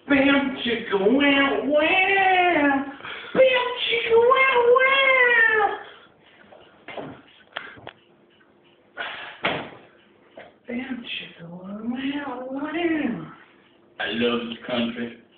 Bam chicka wow wow. Bam chicka wow wow. Bam chicka wow wow wow. I love this country.